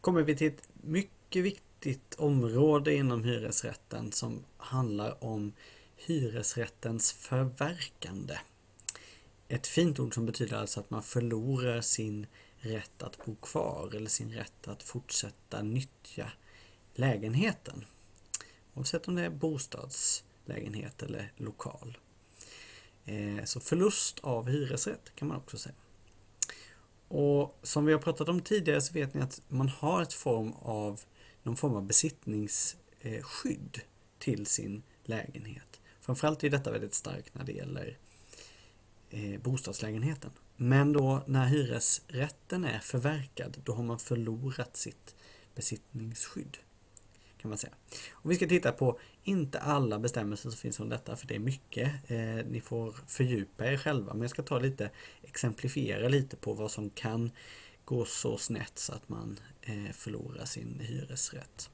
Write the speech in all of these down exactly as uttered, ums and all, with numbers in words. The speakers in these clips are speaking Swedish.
kommer vi till ett mycket viktigt område inom hyresrätten som handlar om hyresrättens förverkande. Ett fint ord som betyder alltså att man förlorar sin rätt att bo kvar eller sin rätt att fortsätta nyttja lägenheten. Oavsett om det är bostadslägenhet eller lokal. Så förlust av hyresrätt kan man också säga. Och som vi har pratat om tidigare så vet ni att man har ett form av, någon form av besittningsskydd till sin lägenhet. Framförallt är detta väldigt starkt när det gäller bostadslägenheten. Men då när hyresrätten är förverkad, då har man förlorat sitt besittningsskydd, kan man säga. Och vi ska titta på inte alla bestämmelser som finns om detta, för det är mycket. Eh, ni får fördjupa er själva, men jag ska ta lite, exemplifiera lite på vad som kan gå så snett så att man eh, förlorar sin hyresrätt.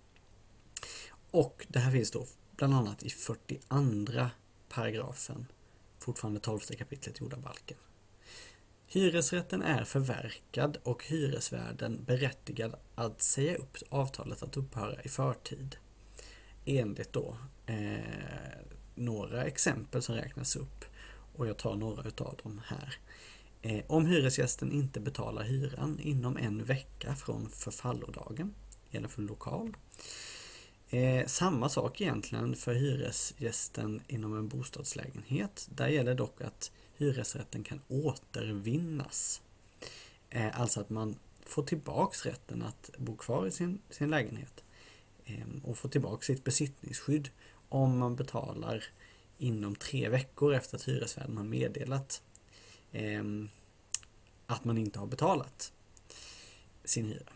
Och det här finns då bland annat i fyrtioandra paragrafen, fortfarande tolfte kapitlet jordabalken. Hyresrätten är förverkad och hyresvärden berättigad att säga upp avtalet att upphöra i förtid. Enligt då eh, några exempel som räknas upp, och jag tar några utav dem här. Eh, om hyresgästen inte betalar hyran inom en vecka från förfallodagen, eller för lokal. Eh, samma sak egentligen för hyresgästen inom en bostadslägenhet. Där gäller dock att hyresrätten kan återvinnas. Eh, alltså att man får tillbaks rätten att bo kvar i sin, sin lägenhet. Eh, och få tillbaks sitt besittningsskydd om man betalar inom tre veckor efter att hyresvärden har meddelat eh, att man inte har betalat sin hyra.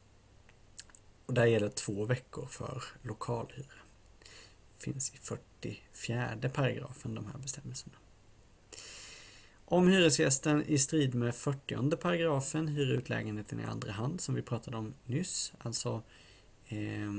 Och där gäller två veckor för lokalhyra. Finns i fyrtiofjärde paragrafen de här bestämmelserna. Om hyresgästen i strid med fyrtionde paragrafen hyr ut lägenheten i andra hand, som vi pratade om nyss, alltså eh,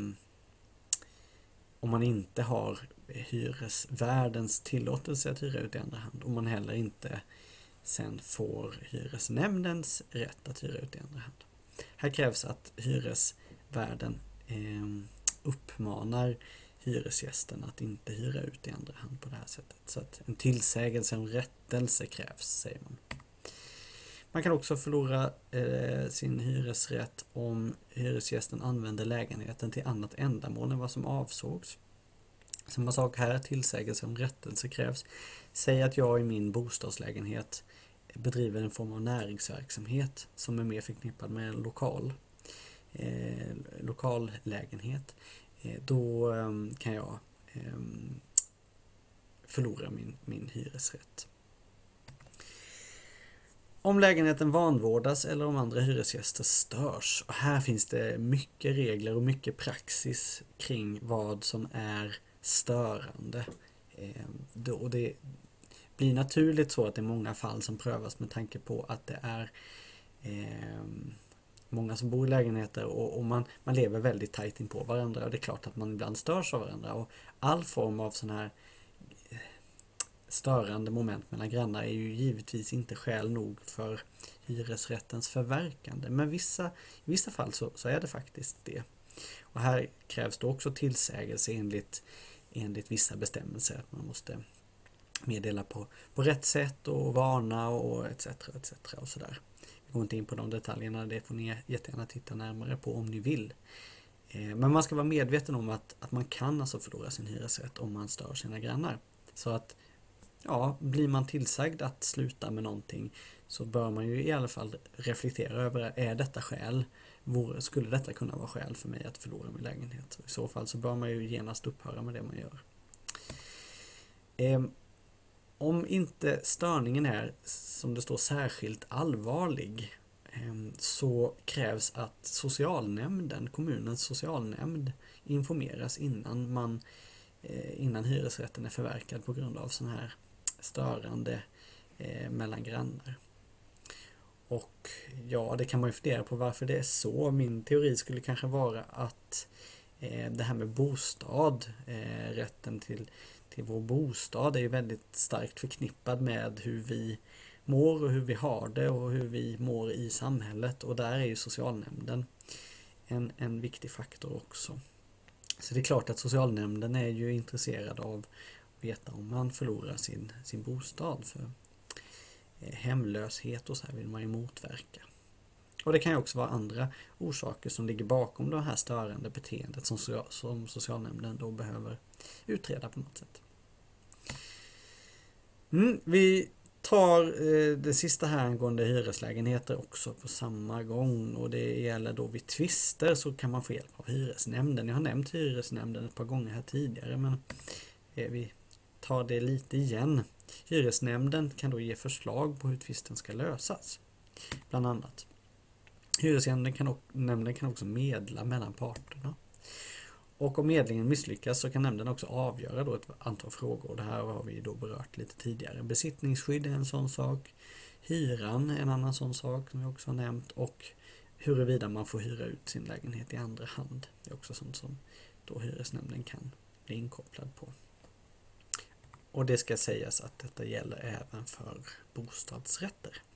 om man inte har hyresvärdens tillåtelse att hyra ut i andra hand, och man heller inte sen får hyresnämndens rätt att hyra ut i andra hand. Här krävs att hyresvärden eh, uppmanar hyresgästen att inte hyra ut i andra hand på det här sättet. Så att en tillsägelse och rättelse krävs, säger man. Man kan också förlora eh, sin hyresrätt om hyresgästen använder lägenheten till annat ändamål än vad som avsågs. Samma sak här, tillsägelse och rättelse krävs. Säg att jag i min bostadslägenhet bedriver en form av näringsverksamhet som är mer förknippad med en lokal, eh, lokal lägenhet. Då kan jag förlora min, min hyresrätt. Om lägenheten vanvårdas eller om andra hyresgäster störs. Och här finns det mycket regler och mycket praxis kring vad som är störande. Och det blir naturligt så att det är många fall som prövas med tanke på att det är många som bor i lägenheter och, och man, man lever väldigt tajt in på varandra, och det är klart att man ibland störs av varandra, och all form av sån här störande moment mellan grannar är ju givetvis inte skäl nog för hyresrättens förverkande, men vissa, i vissa fall så, så är det faktiskt det. Och här krävs det också tillsägelse enligt, enligt vissa bestämmelser, att man måste meddela på, på rätt sätt och varna och etc, etc och sådär. Jag går inte in på de detaljerna, det får ni jättegärna titta närmare på om ni vill. Men man ska vara medveten om att, att man kan alltså förlora sin hyresrätt om man stör sina grannar. Så att, ja, blir man tillsagd att sluta med någonting, så bör man ju i alla fall reflektera över, är detta skäl? Skulle detta kunna vara skäl för mig att förlora min lägenhet? I så fall så bör man ju genast upphöra med det man gör. Om inte störningen är, som det står, särskilt allvarlig, så krävs att socialnämnden, kommunens socialnämnd, informeras innan man innan hyresrätten är förverkad på grund av sån här störande mellan grannar. Och ja, det kan man ju fundera på varför det är så. Min teori skulle kanske vara att det här med bostad, rätten till till vår bostad är ju väldigt starkt förknippad med hur vi mår och hur vi har det och hur vi mår i samhället, och där är ju socialnämnden en, en viktig faktor också. Så det är klart att socialnämnden är ju intresserad av att veta om man förlorar sin, sin bostad. För hemlöshet och så här vill man ju motverka. Och det kan ju också vara andra orsaker som ligger bakom det här störande beteendet som, som socialnämnden då behöver utreda på något sätt. Mm, vi tar eh, det sista här angående hyreslägenheter också på samma gång, och det gäller då vid tvister så kan man få hjälp av hyresnämnden. Jag har nämnt hyresnämnden ett par gånger här tidigare, men eh, vi tar det lite igen. Hyresnämnden kan då ge förslag på hur tvisten ska lösas. Bland annat. Hyresnämnden kan, nämnden kan också medla mellan parterna. Och om medlingen misslyckas så kan nämnden också avgöra då ett antal frågor. Det här har vi då berört lite tidigare. Besittningsskydd är en sån sak. Hyran är en annan sån sak som vi också har nämnt. Och huruvida man får hyra ut sin lägenhet i andra hand. Det är också sånt som då hyresnämnden kan bli inkopplad på. Och det ska sägas att detta gäller även för bostadsrätter.